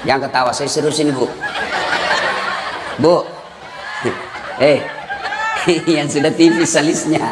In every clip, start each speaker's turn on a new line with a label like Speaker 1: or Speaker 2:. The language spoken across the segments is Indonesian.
Speaker 1: Jangan ketawa, saya seriusin Bu. Bu. Yang sudah tipis alisnya.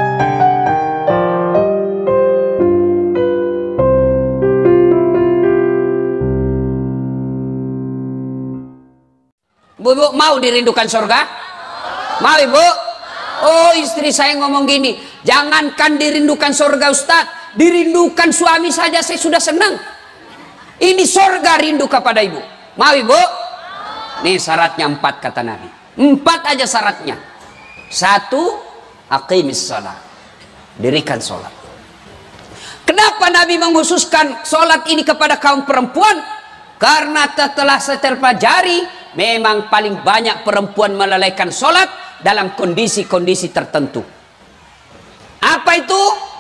Speaker 1: Bu, mau dirindukan surga? Mau Ibu? Oh, istri saya ngomong gini, jangankan dirindukan surga Ustadz, dirindukan suami saja saya sudah senang. Ini surga rindu kepada Ibu. Mau Ibu? Nih syaratnya 4 kata Nabi. 4 aja syaratnya. 1, aqimis shalah. Dirikan sholat. Kenapa Nabi mengkhususkan sholat ini kepada kaum perempuan? Karena setelah saya pelajari, memang paling banyak perempuan melalaikan sholat dalam kondisi-kondisi tertentu. Apa itu?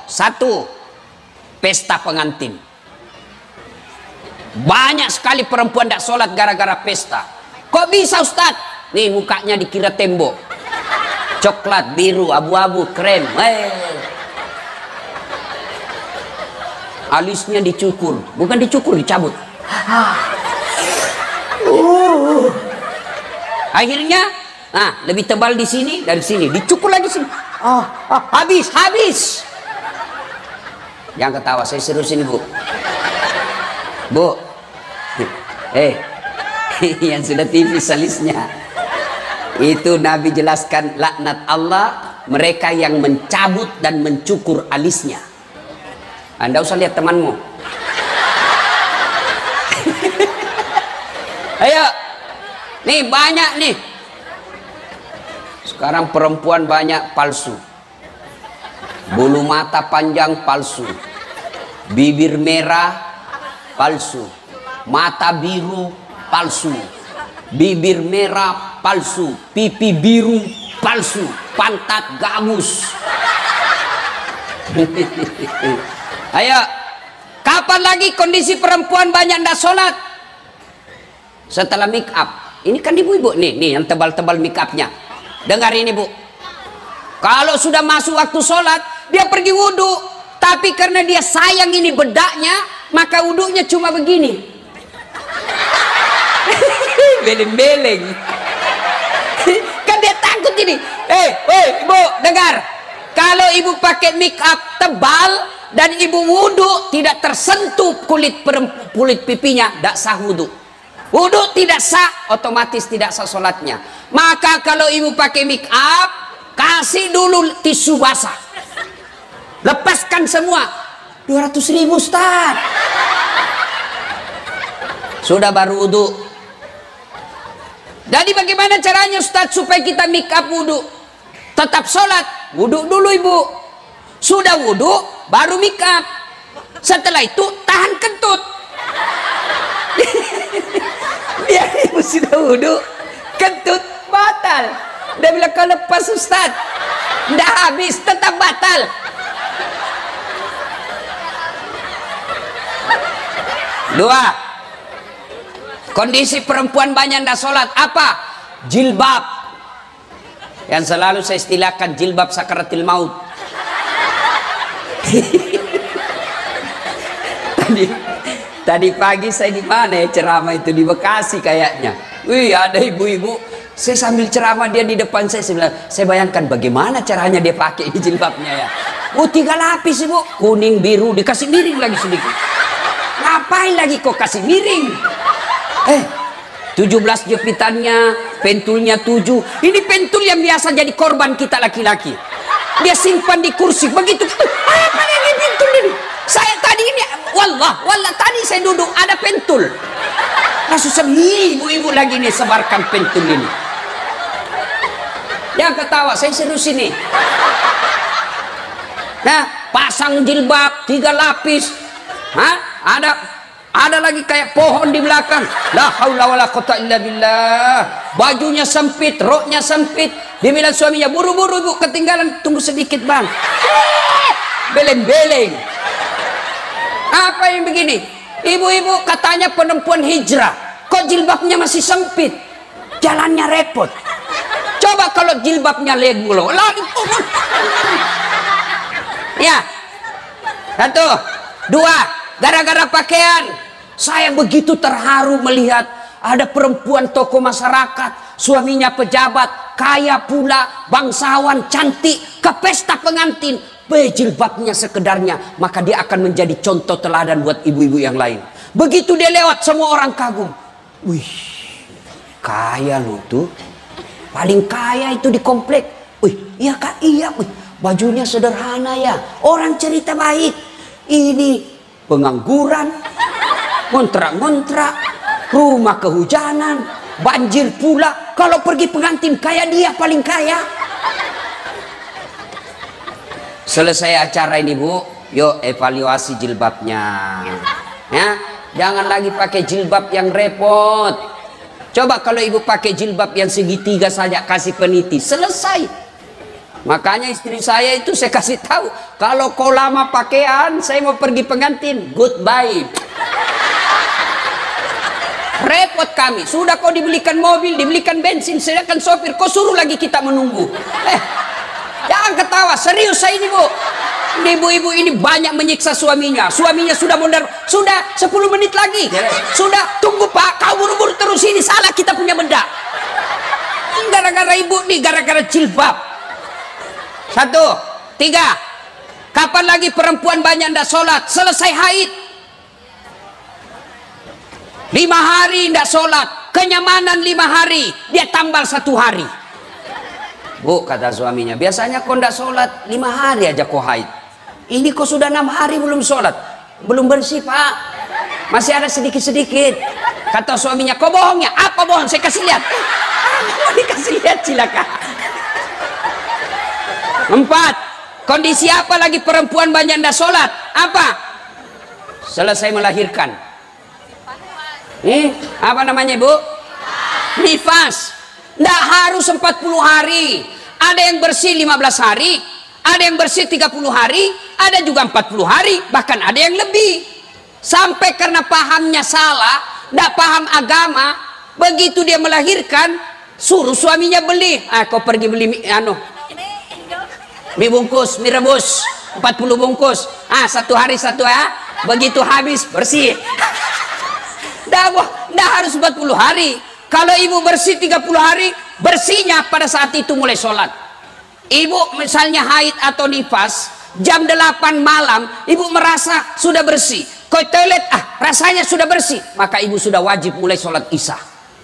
Speaker 1: 1, pesta pengantin. Banyak sekali perempuan tidak sholat gara-gara pesta. Kok bisa Ustadz? Nih mukanya dikira tembok, coklat, biru, abu-abu, krem. Alisnya dicukur, bukan dicukur, dicabut. Akhirnya, nah lebih tebal di sini dari sini, dicukur lagi sini. Habis. Jangan ketawa, saya seriusin Bu. Bu, yang sudah tipis alisnya. Itu Nabi jelaskan laknat Allah mereka yang mencabut dan mencukur alisnya. Anda usah lihat temanmu. Ayo, nih banyak nih. Sekarang perempuan banyak palsu. Bulu mata panjang palsu. Bibir merah palsu. Mata biru palsu. Bibir merah palsu. Pipi biru palsu. Pantat gabus. Ayo, kapan lagi kondisi perempuan banyak ndak sholat? Setelah make up. Ini kan ibu-ibu nih yang tebal-tebal make upnya. Dengar ini Bu. Kalau sudah masuk waktu sholat, dia pergi wudhu. Tapi karena dia sayang ini bedaknya, maka wudhunya cuma begini. Beleng-beleng. Kan dia takut ini. Ibu, dengar. Kalau ibu pakai make up tebal dan ibu wudhu tidak tersentuh kulit pipinya, tidak sah wudhu. Wudhu tidak sah, otomatis tidak sah sholatnya. Maka kalau ibu pakai make up, kasih dulu tisu basah. Lepaskan semua. 200.000 Ustaz. Sudah baru wudhu. Jadi bagaimana caranya Ustaz supaya kita make up wudhu? Tetap sholat, wudhu dulu ibu. Sudah wudhu, baru make up. Setelah itu tahan kentut. Biar ibu sudah wudhu, kentut batal. Dia bilang kalau lepas Ustaz, tidak habis, tetap batal. Dua, kondisi perempuan banyak tidak sholat. Apa? Jilbab. Yang selalu saya istilahkan jilbab sakaratil maut. Tadi pagi saya di mana ya ceramah itu, di Bekasi kayaknya. Wih, ada ibu-ibu. Saya sambil ceramah dia di depan saya bilang, saya bayangkan bagaimana caranya dia pakai ini jilbabnya ya. 3 lapis ibu, kuning biru, dikasih miring lagi sedikit. Ngapain lagi kok kasih miring? 17 jepitannya, pentulnya 7. Ini pentul yang biasa jadi korban kita laki-laki. Dia simpan di kursi begitu. Apa ini pentul ini? Saya tadi ini, wallah tadi saya duduk ada pentul. Langsung ibu-ibu lagi nih sebarkan pentul ini. Jangan ketawa, saya serius ini. Nah, pasang jilbab 3 lapis. Ada lagi kayak pohon di belakang. La haula wala quwata illa billah. Bajunya sempit, roknya sempit. Dia bilang suaminya, buru-buru ibu ketinggalan, tunggu sedikit bang. Beleng-beleng. Apa yang begini? Ibu-ibu katanya perempuan hijrah. Kok jilbabnya masih sempit? Jalannya repot. Coba kalau jilbabnya legulo. Ya. 1, 2, gara-gara pakaian. Saya begitu terharu melihat ada perempuan tokoh masyarakat, suaminya pejabat, kaya pula, bangsawan, cantik, ke pesta pengantin, jilbabnya sekedarnya, maka dia akan menjadi contoh teladan buat ibu-ibu yang lain. Begitu dia lewat, semua orang kagum. Wih, kaya lu tuh, paling kaya itu di komplek. Wih, iya kak, iya. Wih, bajunya sederhana ya, orang cerita baik. Ini pengangguran, ngontrak-ngontrak, rumah kehujanan, banjir pula. Kalau pergi pengantin kayak dia paling kaya. Selesai acara ini Bu, yuk evaluasi jilbabnya. Ya, jangan lagi pakai jilbab yang repot. Coba kalau ibu pakai jilbab yang segitiga saja, kasih peniti, selesai. Makanya istri saya itu saya kasih tahu, kalau kau lama pakaian, saya mau pergi pengantin, goodbye. Repot kami, sudah kau dibelikan mobil, dibelikan bensin, sedangkan sopir, kau suruh lagi kita menunggu. Jangan ketawa, serius saya ini Bu. Ibu-ibu ini banyak menyiksa suaminya. Suaminya sudah mondar, sudah 10 menit lagi. Sudah, tunggu Pak, kau buru-buru terus ini, salah kita punya benda. Gara-gara ibu nih, gara-gara jilbab. 1, 3. Kapan lagi perempuan banyak ndak sholat? Selesai haid 5 hari ndak sholat, kenyamanan 5 hari, dia tambal 1 hari. Bu, kata suaminya, biasanya kau ndak sholat 5 hari aja kau haid, ini kau sudah 6 hari belum sholat. Belum bersih Pak, masih ada sedikit-sedikit. Kata suaminya, kau bohong ya? Apa bohong? Saya kasih lihat. Mau dikasih lihat, silakan. 4. Kondisi apa lagi perempuan banyak ndak sholat? Apa? Selesai melahirkan. Apa namanya Bu? Nifas. Ndak harus 40 hari. Ada yang bersih 15 hari, ada yang bersih 30 hari, ada juga 40 hari, bahkan ada yang lebih. Sampai karena pahamnya salah, ndak paham agama, begitu dia melahirkan, suruh suaminya beli. Kau pergi beli mie bungkus, mie rebus 40 bungkus. 1 hari 1 ya. Begitu habis bersih. Ndak harus 40 hari. Kalau ibu bersih 30 hari, bersihnya pada saat itu mulai sholat. Ibu misalnya haid atau nifas, jam 8 malam, ibu merasa sudah bersih. Kau toilet, rasanya sudah bersih, maka ibu sudah wajib mulai sholat isya.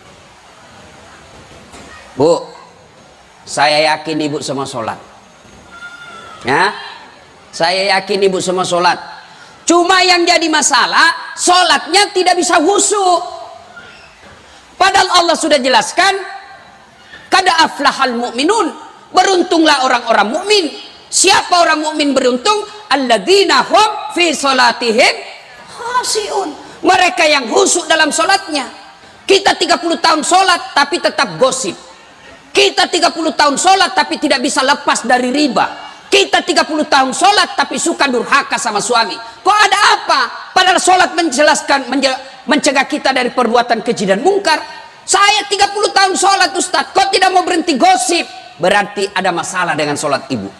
Speaker 1: Bu, saya yakin ibu semua sholat. Ya, saya yakin ibu semua sholat. Cuma yang jadi masalah, sholatnya tidak bisa khusyuk. Padahal Allah sudah jelaskan, kada aflahal mu'minun, beruntunglah orang-orang mukmin. Siapa orang mukmin beruntung? Alladzina hum fi sholatihim khashi'un. Mereka yang khusyuk dalam sholatnya. Kita 30 tahun sholat tapi tetap gosip. Kita 30 tahun sholat tapi tidak bisa lepas dari riba. Kita 30 tahun sholat tapi suka durhaka sama suami. Kok ada apa? Padahal sholat menjelaskan, mencegah kita dari perbuatan keji dan mungkar. Saya 30 tahun sholat Ustaz, kok tidak mau berhenti gosip? Berarti ada masalah dengan sholat ibu.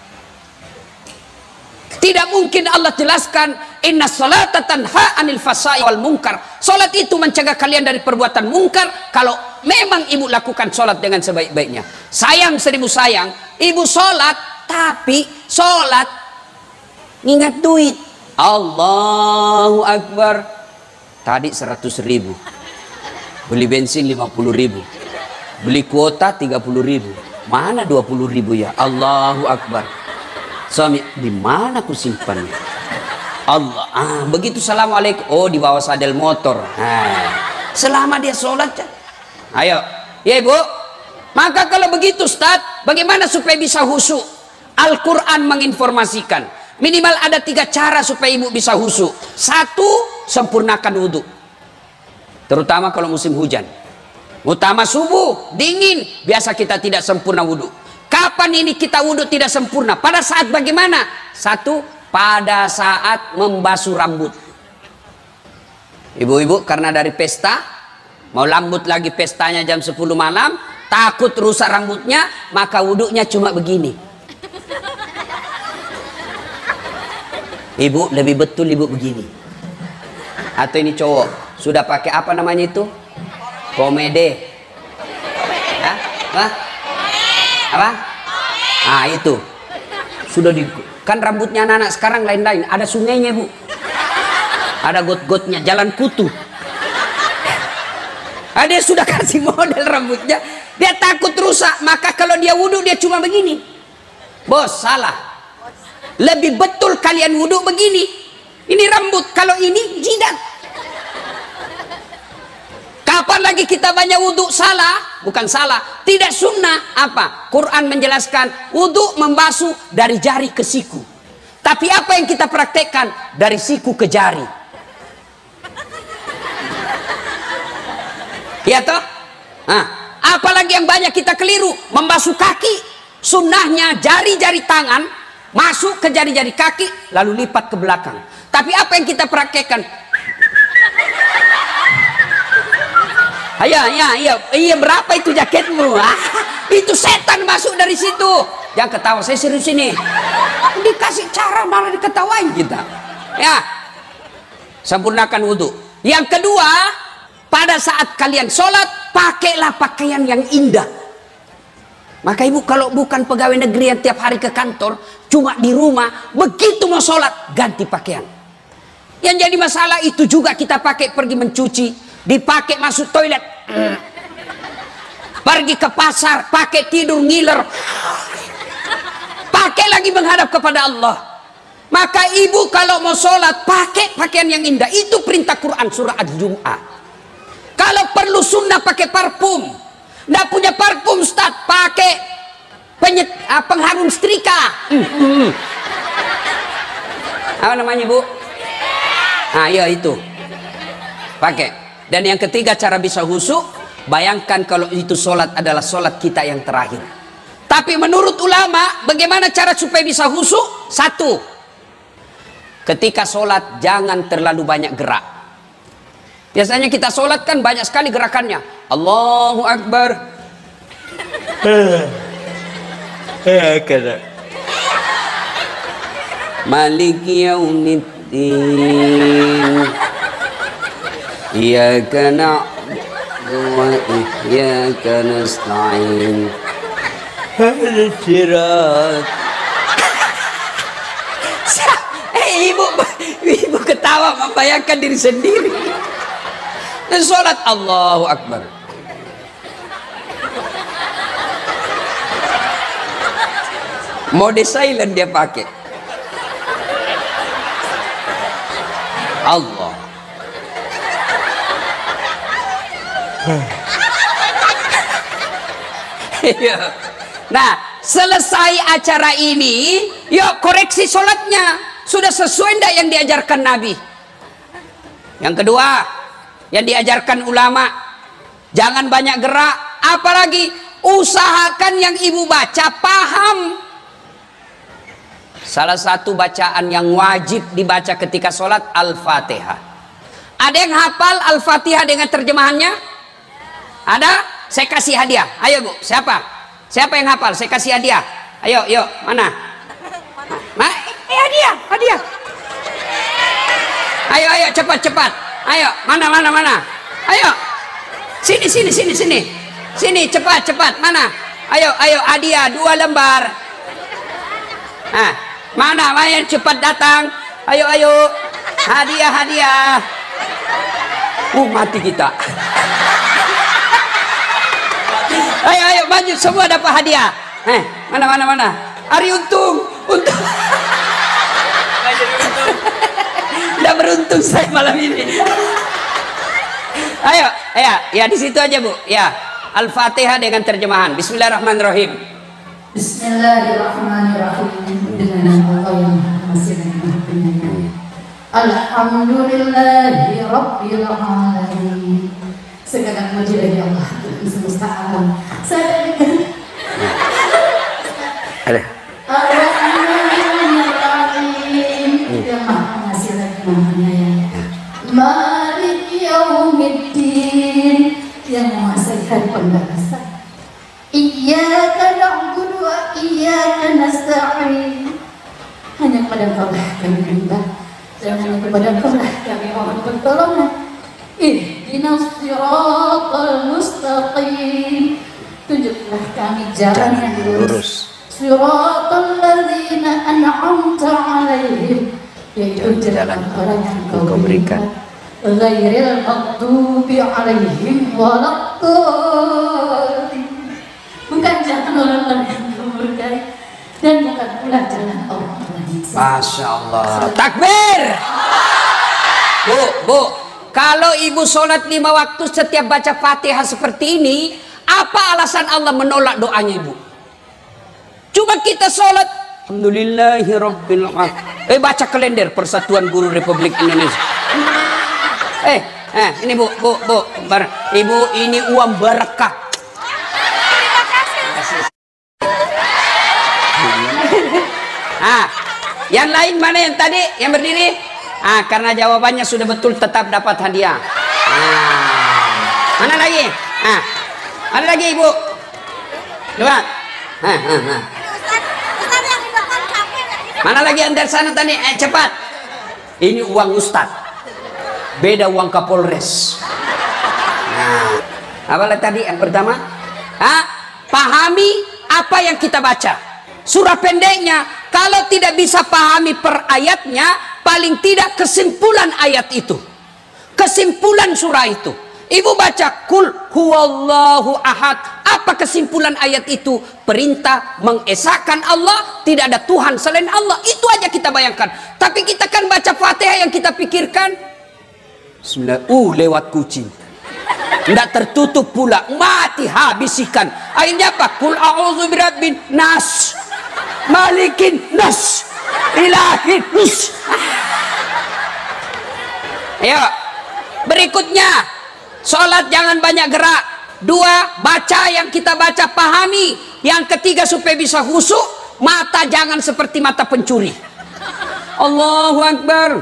Speaker 1: Tidak mungkin Allah jelaskan, inna sholata tanha anil fasai wal mungkar. Sholat itu mencegah kalian dari perbuatan mungkar. Kalau memang ibu lakukan sholat dengan sebaik-baiknya. Sayang 1000 sayang, ibu sholat tapi sholat ingat duit. Allahu Akbar. Tadi 100.000, beli bensin 50.000, beli kuota 30.000, mana 20.000 ya? Allahu Akbar. Suami, di mana aku simpan? Allah, begitu assalamualaikum, oh di bawah sadel motor. Selama dia sholat, ayo, ya ibu. Maka kalau begitu Ustaz, bagaimana supaya bisa khusyuk? Al-Quran menginformasikan minimal ada 3 cara supaya ibu bisa khusyuk. 1, sempurnakan wudhu, terutama kalau musim hujan. Utama subuh, dingin, biasa kita tidak sempurna wudhu. Kapan ini kita wudhu tidak sempurna? Pada saat bagaimana? 1, pada saat membasuh rambut. Ibu-ibu karena dari pesta, mau lambut lagi pestanya jam 10 malam, takut rusak rambutnya, maka wudhunya cuma begini. Ibu lebih betul ibu begini. Atau ini cowok, Sudah pakai apa namanya itu? Pomade. Ya? Apa? Ah itu. Sudah di kan rambutnya anak-anak sekarang lain-lain. Ada sungainya, Bu. Ada got-gotnya, jalan kutu. Dia sudah kasih model rambutnya. Dia takut rusak, maka kalau dia wudhu dia cuma begini. Bos, salah. Lebih betul kalian wudhu begini. Ini rambut, kalau ini jidat. Kapan lagi kita banyak wudhu? Salah, bukan salah, tidak sunnah. Apa? Quran menjelaskan wudhu membasuh dari jari ke siku. Tapi apa yang kita praktekkan? Dari siku ke jari. Ya toh? Nah, apalagi yang banyak kita keliru, membasuh kaki. Sunnahnya jari-jari tangan masuk ke jari-jari kaki, lalu lipat ke belakang. Tapi apa yang kita praktekkan? Iya, berapa itu jaketmu? Itu setan masuk dari situ. Jangan ketawa, saya serius ini. Dikasih cara malah diketawain kita. Ya, sempurnakan wudhu. Yang kedua, pada saat kalian sholat, pakailah pakaian yang indah. Maka ibu kalau bukan pegawai negeri yang tiap hari ke kantor, cuma di rumah, begitu mau sholat, ganti pakaian. Yang jadi masalah itu juga kita pakai pergi mencuci, dipakai masuk toilet, pergi ke pasar, pakai tidur ngiler, pakai lagi menghadap kepada Allah. Maka ibu kalau mau sholat, pakai pakaian yang indah. Itu perintah Quran surah Al-Jum'ah. Kalau perlu sunnah pakai parfum. Nggak punya parfum Ustaz, pakai pengharum setrika. Apa namanya Bu? Iya itu. Pakai. Dan yang ketiga cara bisa khusyuk, bayangkan kalau itu sholat adalah sholat kita yang terakhir. Tapi menurut ulama, bagaimana cara supaya bisa khusyuk? Satu, ketika sholat jangan terlalu banyak gerak. Biasanya kita sholat kan banyak sekali gerakannya. Allahu Akbar. Maliki yaumiddin. Iyyaka na'budu wa iyyaka nasta'in. Ihdinas sirat. Ibu ketawa membayangkan diri sendiri. Sholat Allahu Akbar. Mode silent dia pakai. Allah. Nah, selesai acara ini, yuk koreksi sholatnya. Sudah sesuai enggak yang diajarkan Nabi? Yang kedua, yang diajarkan ulama, jangan banyak gerak. Apalagi usahakan yang ibu baca paham. Salah satu bacaan yang wajib dibaca ketika sholat Al-Fatihah. Ada yang hafal Al-Fatihah dengan terjemahannya? Ada? Saya kasih hadiah. Ayo Bu, siapa? Siapa yang hafal? Saya kasih hadiah. Ayo, yuk, mana? Hadiah. Ayo, cepat. Ayo, mana? Ayo, sini. Sini, cepat. Mana? Ayo, hadiah 2 lembar. Nah, mana yang cepat datang? Ayo, hadiah. Mati kita. Ayo, maju semua dapat hadiah. Mana? Hari untung. Udah beruntung saya malam ini. Ayo, ya di situ aja Bu. Ya, Al-Fatihah dengan terjemahan. Bismillahirrahmanirrahim.
Speaker 2: Bismillahirrahmanirrahim. Dengan nama Allah yang Maha Pengasih. Alhamdulillahi Rabbil Alamin. Segala puji bagi Allah Tuhan semesta alam. Yang Maha Pengasih lagi Maha Penyayang. Maliki Yaumiddin, yang menguasai hari pembalasan. Iyyaka na'budu wa iyyaka nasta'in. Hanya kepada Engkau lah kami menyembah, dan hanya kepada Engkau lah kami mohon pertolongan. ihdinas siratal mustaqim, tunjuklah kami jalan yang lurus, siratal ladzina an'amta 'alaihim, yaitu jalan orang yang Kau berikan, ghairil maghdubi 'alaihim waladdallin, bukan jalan orang-orang yang Kau murkai dan bukan pula jalan orang-orang yang
Speaker 1: Masya Allah. Takbir. Bu, kalau ibu sholat 5 waktu setiap baca Fatihah seperti ini, apa alasan Allah menolak doanya ibu? Coba kita sholat alhamdulillahirabbil alamin. Baca kalender Persatuan Guru Republik Indonesia. Ini bu, ibu, ini uang berkah. Yang lain mana yang tadi yang berdiri? Karena jawabannya sudah betul tetap dapat hadiah. Mana lagi? Ada lagi ibu? Coba. Mana lagi yang dari sana tadi? Cepat. Ini uang Ustadz. Beda uang Kapolres. Apa tadi yang pertama? Pahami apa yang kita baca. Surah pendeknya, kalau tidak bisa pahami per ayatnya, paling tidak kesimpulan ayat itu, kesimpulan surah itu. Ibu baca kul huwallahu ahad, apa kesimpulan ayat itu? Perintah mengesahkan Allah, tidak ada Tuhan selain Allah. Itu aja kita bayangkan. Tapi kita kan baca Fatihah yang kita pikirkan lewat kucing, tidak tertutup pula, mati habis ikan. Akhirnya apa? Kul a'udzu birabbin nas, malikin nas, ilahin nas. Ayo, berikutnya, sholat jangan banyak gerak. 2, baca yang kita baca, pahami. Yang ketiga, supaya bisa khusyuk, mata jangan seperti mata pencuri. Allahu Akbar.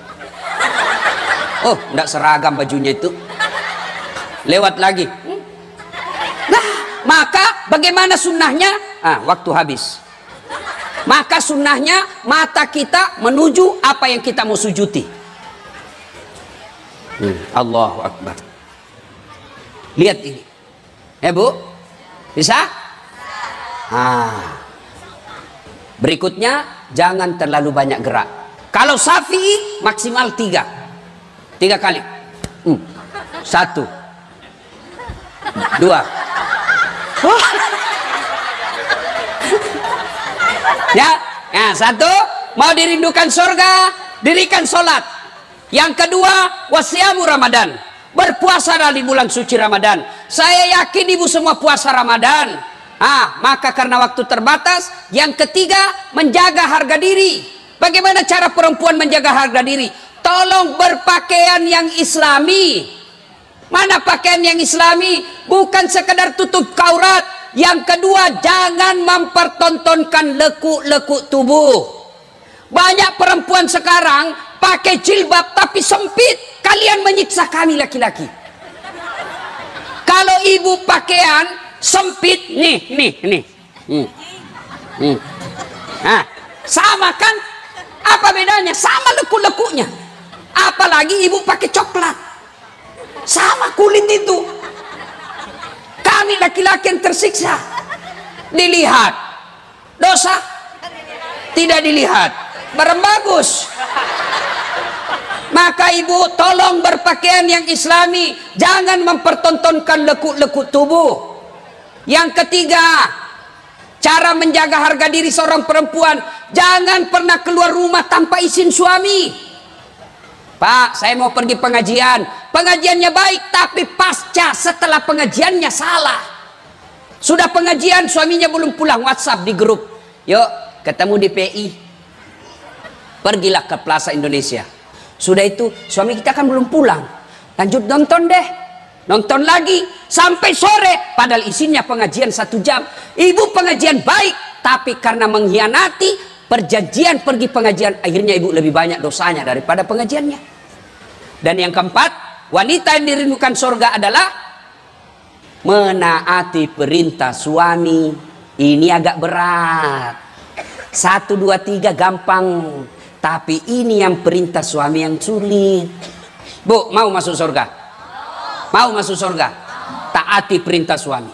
Speaker 1: Oh, tidak seragam bajunya itu. Lewat lagi. Nah, maka bagaimana sunnahnya? Waktu habis. Maka sunnahnya mata kita menuju apa yang kita mau sujudi. Allahu Akbar. Lihat ini. Bu, bisa? Berikutnya, jangan terlalu banyak gerak. Kalau Syafi'i maksimal 3 kali. 1, 2. Ya, 1, mau dirindukan surga, dirikan sholat. Yang kedua, wasiamu Ramadan, berpuasa di bulan suci Ramadan. Saya yakin ibu semua puasa Ramadan. Maka karena waktu terbatas, yang ketiga, menjaga harga diri. Bagaimana cara perempuan menjaga harga diri? Tolong berpakaian yang islami. Mana pakaian yang islami? Bukan sekedar tutup aurat. Yang kedua, jangan mempertontonkan lekuk-lekuk tubuh. Banyak perempuan sekarang pakai jilbab tapi sempit. Kalian menyiksa kami laki-laki. Kalau ibu pakaian sempit, nih. Sama kan? Apa bedanya? Sama lekuk-lekuknya. Apalagi ibu pakai coklat, sama kulit itu. Kami laki-laki yang tersiksa. Dilihat dosa, tidak dilihat barang bagus. Maka ibu tolong berpakaian yang islami, jangan mempertontonkan lekuk-lekuk tubuh. Yang ketiga, cara menjaga harga diri seorang perempuan, jangan pernah keluar rumah tanpa izin suami. Pak, saya mau pergi pengajian. Pengajiannya baik, tapi pasca setelah pengajiannya salah. Sudah pengajian, suaminya belum pulang, WhatsApp di grup. Yuk, ketemu di PI. Pergilah ke Plaza Indonesia. Sudah itu, suami kita kan belum pulang. Lanjut nonton deh. Nonton lagi, sampai sore. Padahal isinya pengajian 1 jam. Ibu pengajian baik, tapi karena mengkhianati perjanjian pergi pengajian, akhirnya ibu lebih banyak dosanya daripada pengajiannya. Dan yang keempat, wanita yang dirindukan surga adalah menaati perintah suami. Ini agak berat. 1, 2, 3 gampang, tapi ini yang perintah suami yang sulit. Bu, mau masuk surga? Mau masuk surga? Taati perintah suami.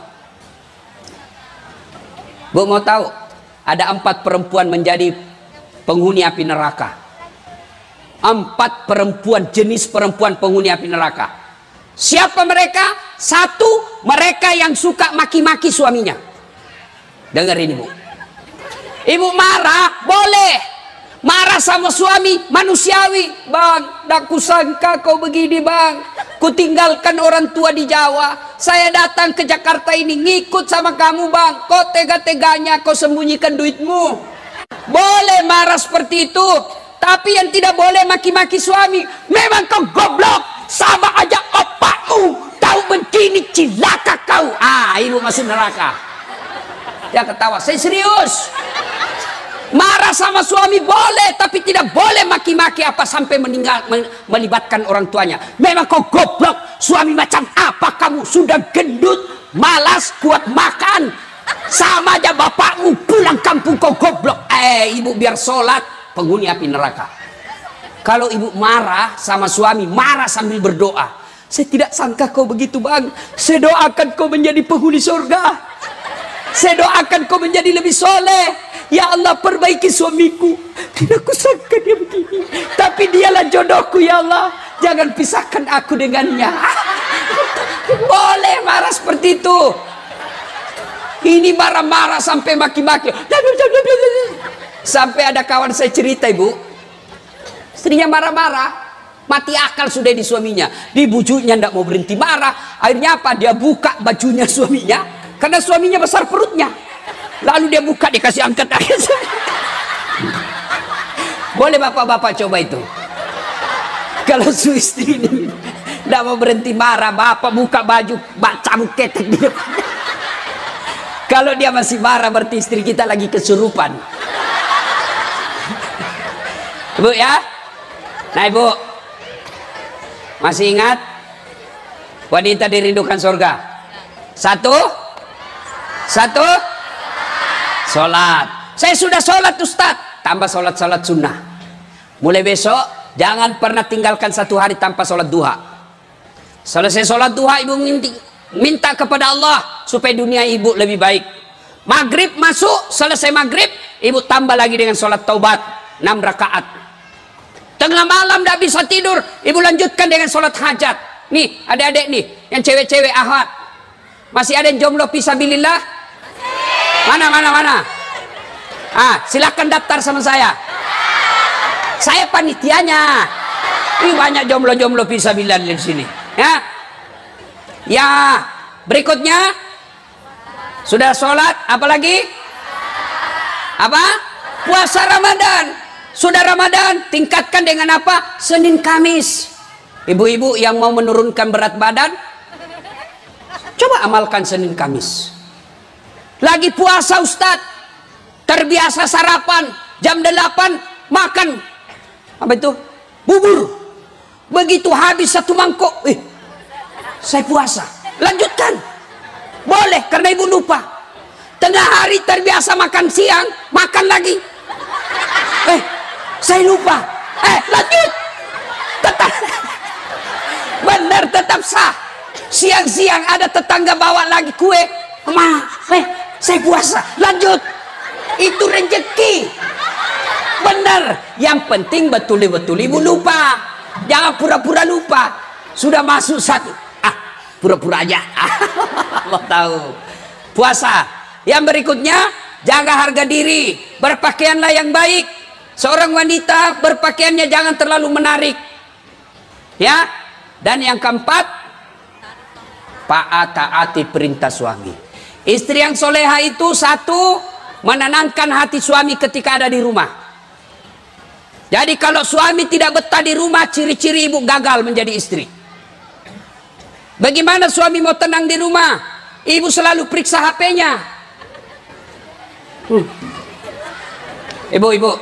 Speaker 1: Bu mau tahu? Ada 4 perempuan menjadi penghuni api neraka. 4 perempuan, jenis perempuan penghuni api neraka. Siapa mereka? 1, mereka yang suka maki-maki suaminya. Dengerin ibu. Ibu marah, boleh. Marah sama suami, manusiawi. Bang, dak kusangka kau begini bang. Kutinggalkan orang tua di Jawa. Saya datang ke Jakarta ini ngikut sama kamu bang. Kau tega-teganya kau sembunyikan duitmu. Boleh marah seperti itu. Tapi yang tidak boleh maki-maki suami. Memang kau goblok. Sama aja opakmu. Tahu begini cilaka kau. Ibu masuk neraka. Dia ketawa. Saya serius. Marah sama suami boleh, tapi tidak boleh maki-maki apa sampai melibatkan orang tuanya. Memang kau goblok. Suami macam apa kamu? Sudah gendut, malas, kuat makan. Sama aja bapakmu, pulang kampung kau goblok. Ibu biar sholat, penghuni api neraka. Kalau ibu marah sama suami, marah sambil berdoa. Saya tidak sangka kau begitu bang. Saya doakan kau menjadi penghuni surga. Saya doakan kau menjadi lebih soleh. Ya Allah, perbaiki suamiku. Tidak kusangka dia begini. Tapi dialah jodohku ya Allah. Jangan pisahkan aku dengannya. Boleh marah seperti itu. Ini marah-marah sampai maki-maki. Sampai ada kawan saya cerita ibu. Istrinya marah-marah. Mati akal sudah di suaminya. Di bujuknya tidak mau berhenti marah. Akhirnya apa? Dia buka bajunya suaminya. Karena suaminya besar perutnya. Lalu dia buka, dikasih angkat. Boleh bapak-bapak coba itu. Kalau su istri ini tidak mau berhenti marah, bapak buka baju, cabut ketek di depan. Kalau dia masih marah, berarti istri kita lagi kesurupan. Ibu ya. Nah ibu, masih ingat wanita dirindukan surga? Satu, sholat. Saya sudah sholat Ustaz. Tambah sholat sunnah. Mulai besok jangan pernah tinggalkan 1 hari tanpa sholat duha. Selesai sholat duha ibu minta kepada Allah supaya dunia ibu lebih baik. Maghrib masuk, selesai maghrib ibu tambah lagi dengan sholat taubat 6 rakaat. Tengah malam tidak bisa tidur, ibu lanjutkan dengan sholat hajat. Nih adik-adik nih yang cewek-cewek ahwat, masih ada yang jomblo fisabilillah? Mana? Silakan daftar sama saya. Saya panitianya. Ini banyak jomblo-jomblo fisabilillah di sini. Ya, berikutnya sudah sholat, apalagi? Apa? Puasa Ramadan. Sudah Ramadan, tingkatkan dengan apa? Senin Kamis. Ibu-ibu yang mau menurunkan berat badan, coba amalkan Senin Kamis. Lagi puasa Ustadz, terbiasa sarapan jam 8 makan apa itu? Bubur. Begitu habis 1 mangkok, saya puasa. Lanjutkan. Boleh karena ibu lupa. Tengah hari terbiasa makan siang, makan lagi. Saya lupa. Lanjut. Tetap. Benar, tetap sah. Siang-siang ada tetangga bawa lagi kue. Saya puasa, lanjut. Itu rezeki. Benar. Yang penting betul-betul ibu lupa. Jangan pura-pura lupa. Sudah masuk 1. Pura-pura aja. Allah tahu. Puasa. Yang berikutnya, jaga harga diri. Berpakaianlah yang baik. Seorang wanita berpakaiannya jangan terlalu menarik. Ya. Dan yang keempat, taati perintah suami. Istri yang soleha itu 1, menenangkan hati suami ketika ada di rumah. Jadi kalau suami tidak betah di rumah, ciri-ciri ibu gagal menjadi istri. Bagaimana suami mau tenang di rumah? Ibu selalu periksa HP-nya. Ibu,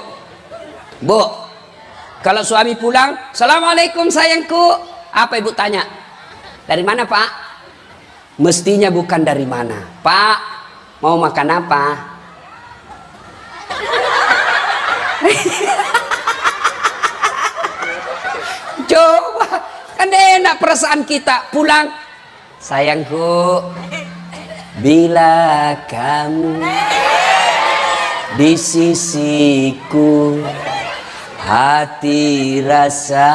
Speaker 1: kalau suami pulang, Assalamualaikum sayangku. Apa ibu tanya? Dari mana Pak? Mestinya bukan dari mana. Pak, mau makan apa? Coba, kan enak perasaan kita. Pulang, Sayangku, bila kamu di sisiku, hati rasa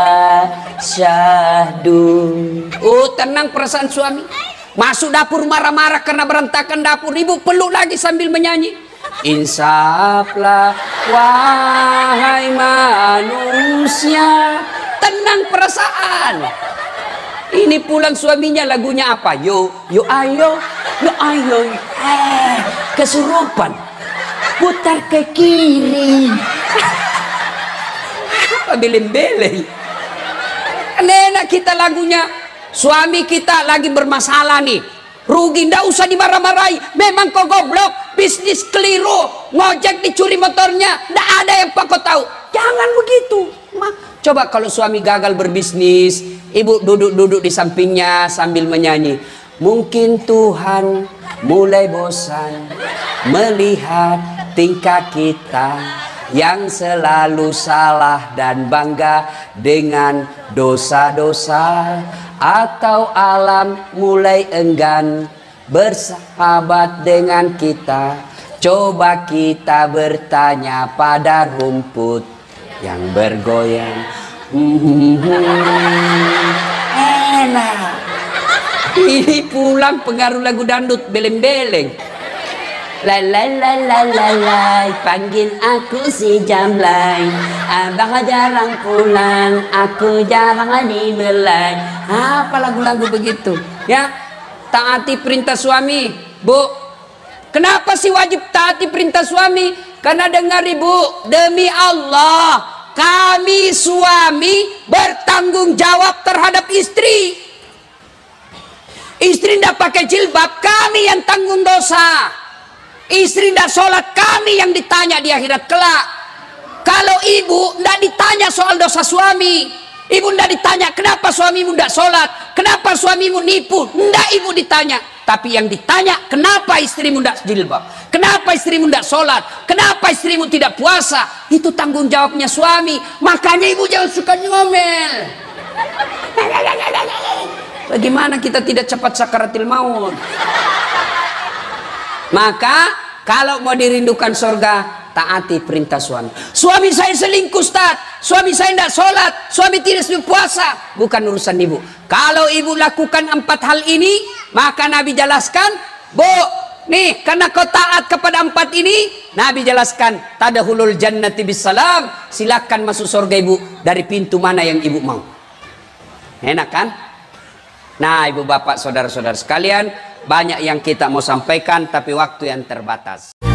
Speaker 1: syahdu. Oh, tenang perasaan suami. Masuk dapur marah-marah karena berantakan dapur. Ibu peluk lagi sambil menyanyi. Insaflah wahai manusia. Tenang perasaan. Ini pulang suaminya lagunya apa? Yo ayo, kesurupan. Putar ke kiri. Apa beleng-beleng? Enak kita lagunya. Suami kita lagi bermasalah nih. Rugi, ndak usah dimarah-marahi. Memang kau goblok, bisnis keliru, ngojek dicuri motornya, ndak ada yang kau tahu. Jangan begitu. Coba kalau suami gagal berbisnis, ibu duduk-duduk di sampingnya sambil menyanyi. Mungkin Tuhan mulai bosan melihat tingkah kita yang selalu salah dan bangga dengan dosa-dosa, atau alam mulai enggan bersahabat dengan kita. Coba kita bertanya pada rumput yang bergoyang. Enak. Ini pulang pengaruh lagu dangdut beleng-beleng. La la la la la la, panggil aku si Jamblay. Abang jarang pulang, aku jarang dibelai. Apa lagu-lagu begitu? Ya, taati perintah suami, Bu. Kenapa sih wajib taati perintah suami? Karena dengar Ibu, demi Allah, kami suami bertanggung jawab terhadap istri. Istri tidak pakai jilbab, kami yang tanggung dosa. Istri tidak sholat, kami yang ditanya di akhirat kelak. Kalau ibu tidak ditanya soal dosa suami, ibu tidak ditanya kenapa suamimu tidak sholat, kenapa suamimu nipu, tidak ibu ditanya. Tapi yang ditanya, kenapa istrimu tidak jilbab, kenapa istrimu tidak sholat, kenapa istrimu tidak puasa. Itu tanggung jawabnya suami. Makanya ibu jangan suka ngomel. Bagaimana kita tidak cepat sakaratil maut? Maka kalau mau dirindukan surga, taati perintah suami. Suami saya selingkuh, Ustaz. Suami saya tidak sholat, suami tidak puasa. Bukan urusan ibu. Kalau ibu lakukan 4 hal ini, maka Nabi jelaskan, Bu, nih karena kau taat kepada 4 ini, Nabi jelaskan, tadkhulul jannati bisalam. Silakan masuk surga ibu dari pintu mana yang ibu mau. Enak kan? Nah, ibu bapak saudara-saudara sekalian, banyak yang kita mau sampaikan tapi waktu yang terbatas.